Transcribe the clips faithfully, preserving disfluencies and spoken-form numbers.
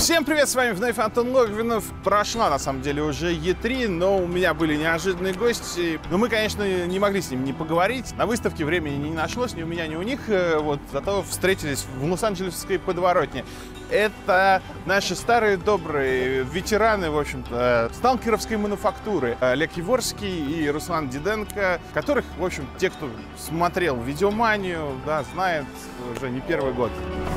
Всем привет, с вами вновь Антон Логвинов. Прошла, на самом деле, уже и три, но у меня были неожиданные гости. Но мы, конечно, не могли с ними не поговорить. На выставке времени не нашлось ни у меня, ни у них. Вот, зато встретились в Лос-Анджелесской подворотне. Это наши старые добрые ветераны, в общем-то, сталкеровской мануфактуры. Олег Яворский и Руслан Диденко, которых, в общем, те, кто смотрел «Видеоманию», да, знает уже не первый год.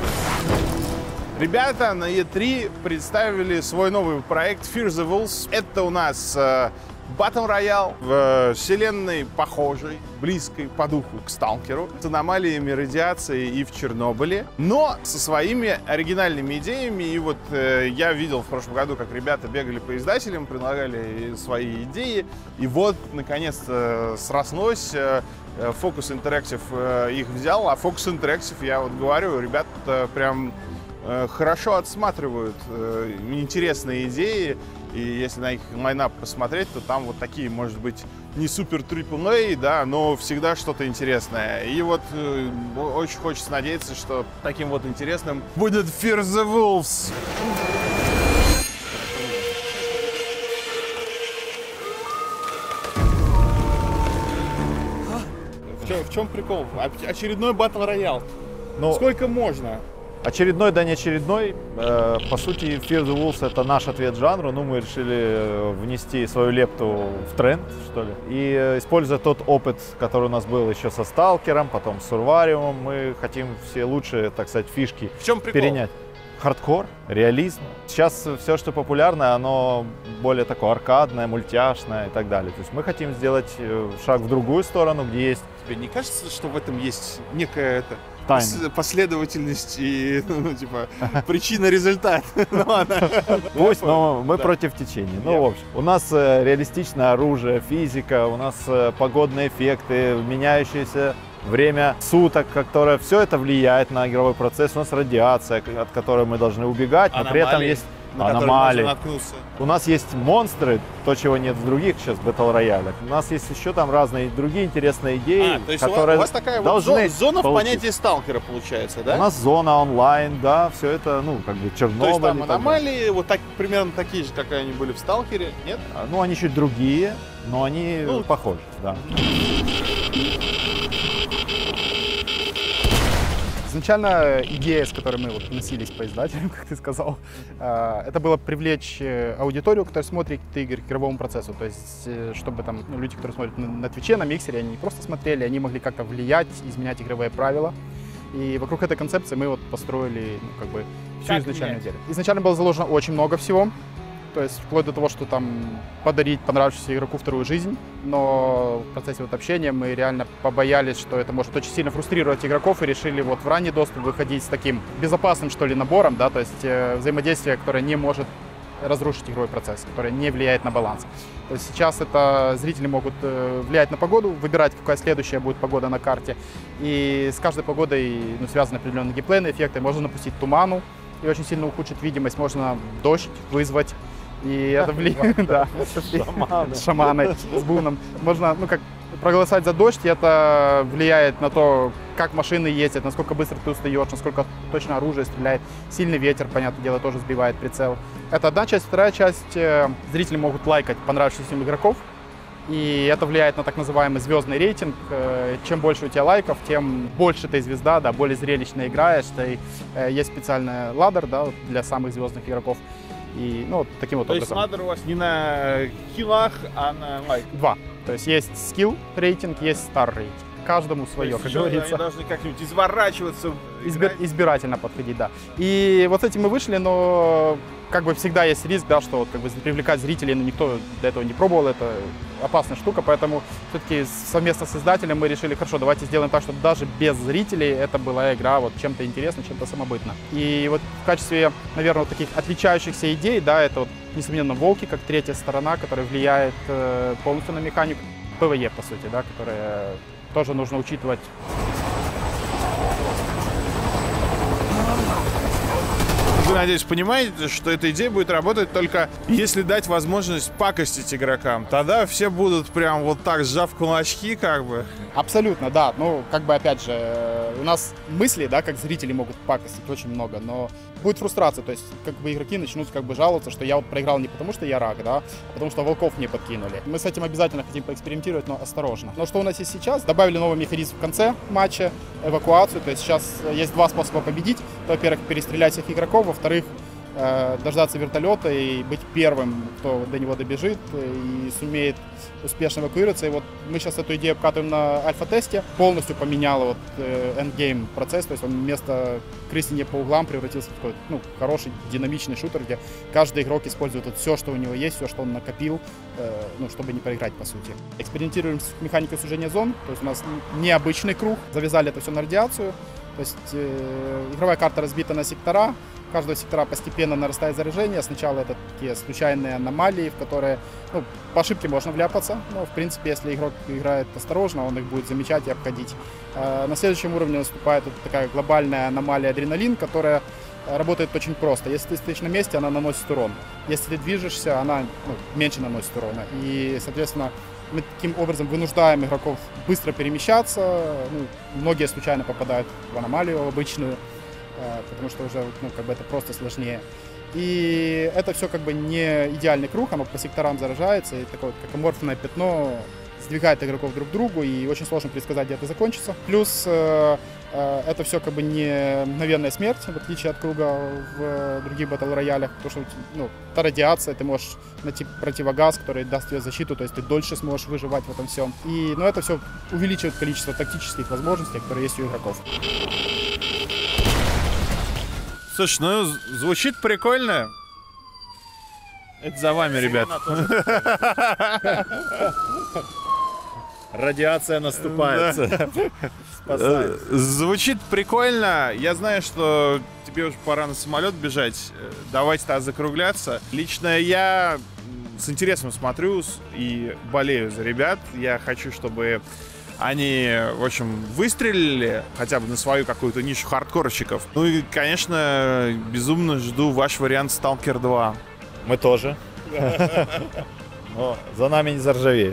Ребята на и три представили свой новый проект Fear the Wolves. Это у нас э, Battle Royale в вселенной похожей, близкой по духу к Сталкеру, с аномалиями радиации и в Чернобыле, но со своими оригинальными идеями. И вот э, я видел в прошлом году, как ребята бегали по издателям, предлагали свои идеи. И вот, наконец-то, срослось. Э, Focus Interactive э, их взял, а Focus Interactive, я вот говорю, ребята прям хорошо отсматривают э, интересные идеи, и если на их лайнап посмотреть, то там вот такие, может быть, не супер трипл эй, да, но всегда что-то интересное. И вот э, очень хочется надеяться, что таким вот интересным будет Fear the Wolves. В чем, в чем прикол? Очередной Battle Royale. Но... Сколько можно? Очередной, да не очередной. Э, по сути, Fear the Wolves — это наш ответ жанру. Ну, мы решили внести свою лепту в тренд, что ли. И э, используя тот опыт, который у нас был еще со Сталкером, потом с Сурвариумом, мы хотим все лучшие, так сказать, фишки в чем прикол? Перенять. Хардкор, реализм. Сейчас все, что популярное, оно более такое аркадное, мультяшное и так далее. То есть мы хотим сделать шаг в другую сторону, где есть... Тебе не кажется, что в этом есть некая это... Тайна. Последовательность и, ну, типа, причина-результат. Пусть, но мы против течения. Ну, в общем, у нас реалистичное оружие, физика, у нас погодные эффекты, меняющееся время суток, которое все это влияет на игровой процесс. У нас радиация, от которой мы должны убегать, но при этом есть аномалии. У нас есть монстры, то, чего нет в других сейчас Battle Royale. У нас есть еще там разные другие интересные идеи, а, то есть которые у вас такая должны вот зона получить. В понятии сталкера получается, да? У нас зона онлайн, да, все это, ну, как бы Чернобыль. То есть там аномалии, вот так, примерно такие же, как они были в Сталкере, нет? Ну, они чуть другие, но они ну, похожи, да. Изначально идея, с которой мы вот носились по издателям, как ты сказал, это было привлечь аудиторию, которая смотрит игры к игровому процессу. То есть, чтобы там ну, люди, которые смотрят на Твиче, на Миксере, они не просто смотрели, они могли как-то влиять, изменять игровые правила. И вокруг этой концепции мы вот построили ну, как бы всю как изначальную идею. Изначально было заложено очень много всего. То есть вплоть до того, что там подарить понравившемуся игроку вторую жизнь, но в процессе вот общения мы реально побоялись, что это может очень сильно фрустрировать игроков, и решили вот в ранний доступ выходить с таким безопасным, что ли, набором, да, то есть э, взаимодействие, которое не может разрушить игровой процесс, которое не влияет на баланс. То есть сейчас это зрители могут э, влиять на погоду, выбирать, какая следующая будет погода на карте, и с каждой погодой ну, связаны определенные геймплейные эффекты, можно напустить туману и очень сильно ухудшить видимость, можно дождь вызвать. И это влияет, да, шаманы. шаманы с буном. Можно, ну, как проголосовать за дождь, и это влияет на то, как машины ездят, насколько быстро ты устаешь, насколько точно оружие стреляет. Сильный ветер, понятное дело, тоже сбивает прицел. Это одна часть. Вторая часть, зрители могут лайкать понравившихся им игроков, и это влияет на так называемый звездный рейтинг. Чем больше у тебя лайков, тем больше ты звезда, да, более зрелищно играешь. И есть специальный ладдер, да, для самых звездных игроков. И, ну, вот таким вот То образом. есть ладдер у вас не на хилах, а на лайк? Два. То есть есть скилл рейтинг, есть стар рейтинг. Каждому свое, как говорится. Они должны как-нибудь изворачиваться. Избир, избирательно подходить, да. И вот с этим мы вышли, но как бы всегда есть риск, да, что вот, как бы привлекать зрителей, но никто до этого не пробовал, это опасная штука, поэтому все-таки совместно с издателем мы решили, хорошо, давайте сделаем так, чтобы даже без зрителей это была игра вот чем-то интересно, чем-то самобытно. И вот в качестве, наверное, вот таких отличающихся идей, да, это вот, несомненно, Волки, как третья сторона, которая влияет э, полностью на механику, ПВЕ, по сути, да, которая тоже нужно учитывать. Вы, надеюсь, понимаете, что эта идея будет работать только если дать возможность пакостить игрокам. Тогда все будут прям вот так, сжав кулачки, как бы. Абсолютно, да. Ну, как бы, опять же, у нас мысли, да, как зрители могут пакостить очень много, но будет фрустрация, то есть как бы игроки начнут как бы жаловаться, что я вот проиграл не потому, что я рак, да, а потому что волков не подкинули. Мы с этим обязательно хотим поэкспериментировать, но осторожно. Но что у нас есть сейчас? Добавили новый механизм в конце матча, эвакуацию, то есть сейчас есть два способа победить. Во-первых, перестрелять всех игроков, во-вторых, дождаться вертолета и быть первым, кто до него добежит и сумеет успешно эвакуироваться. И вот мы сейчас эту идею обкатываем на альфа-тесте. Полностью поменяла вот эндгейм процесс, то есть он вместо крысения по углам превратился в такой, ну, хороший динамичный шутер, где каждый игрок использует вот все, что у него есть, все, что он накопил, э, ну, чтобы не проиграть, по сути. Экспериментируем с механикой сужения зон, то есть у нас необычный круг, завязали это все на радиацию, то есть э, игровая карта разбита на сектора. У каждого сектора постепенно нарастает заряжение. Сначала это такие случайные аномалии, в которые, ну, по ошибке можно вляпаться. Но, в принципе, если игрок играет осторожно, он их будет замечать и обходить. На следующем уровне наступает вот такая глобальная аномалия адреналин, которая работает очень просто. Если ты стоишь на месте, она наносит урон. Если ты движешься, она, ну, меньше наносит урона. И, соответственно, мы таким образом вынуждаем игроков быстро перемещаться. Ну, многие случайно попадают в аномалию обычную, потому что уже, ну, как бы это просто сложнее. И это все как бы не идеальный круг, оно по секторам заражается, и такое вот, как аморфное пятно сдвигает игроков друг к другу, и очень сложно предсказать, где это закончится. Плюс э, э, это все как бы не мгновенная смерть, в отличие от круга в других батл-роялях, потому что, ну, та радиация, ты можешь найти противогаз, который даст тебе защиту, то есть ты дольше сможешь выживать в этом всем. И, ну, это все увеличивает количество тактических возможностей, которые есть у игроков. Слушай, ну звучит прикольно. Это за вами, ребят. Радиация наступает. Звучит прикольно. Я знаю, что тебе уже пора на самолет бежать. Давайте тогда закругляться. Лично я с интересом смотрю и болею за ребят. Я хочу, чтобы они, в общем, выстрелили хотя бы на свою какую-то нишу хардкорщиков. Ну и, конечно, безумно жду ваш вариант Сталкер два. Мы тоже. Но за нами не заржавеет.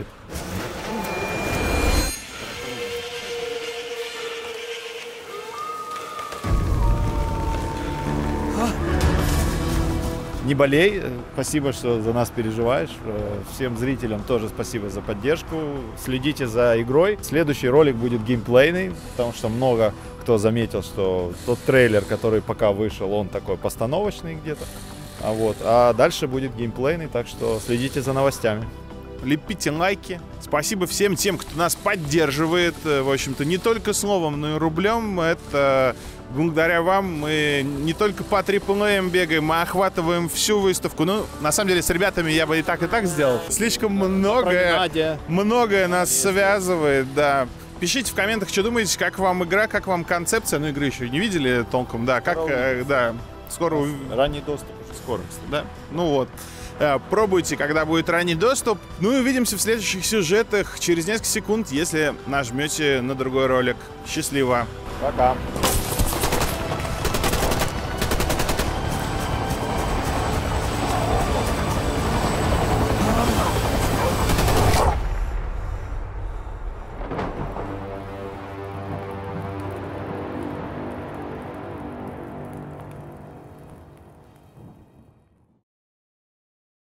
Не болей, спасибо, что за нас переживаешь. Всем зрителям тоже спасибо за поддержку. Следите за игрой. Следующий ролик будет геймплейный, потому что много кто заметил, что тот трейлер, который пока вышел, он такой постановочный где-то. А, вот. а дальше будет геймплейный, так что следите за новостями. Лепите лайки. Спасибо всем тем, кто нас поддерживает. В общем-то, не только словом, но и рублем. Это благодаря вам мы не только по триплеям бегаем, мы охватываем всю выставку. Ну, на самом деле, с ребятами я бы и так, и так сделал. Слишком многое, многое нас связывает, да. Пишите в комментах, что думаете, как вам игра, как вам концепция. Ну, игры еще не видели толком, да. Как, э, да, скоро... Ранний доступ уже скоро. Да, ну вот. Пробуйте, когда будет ранний доступ. Ну и увидимся в следующих сюжетах через несколько секунд, если нажмете на другой ролик. Счастливо. Пока.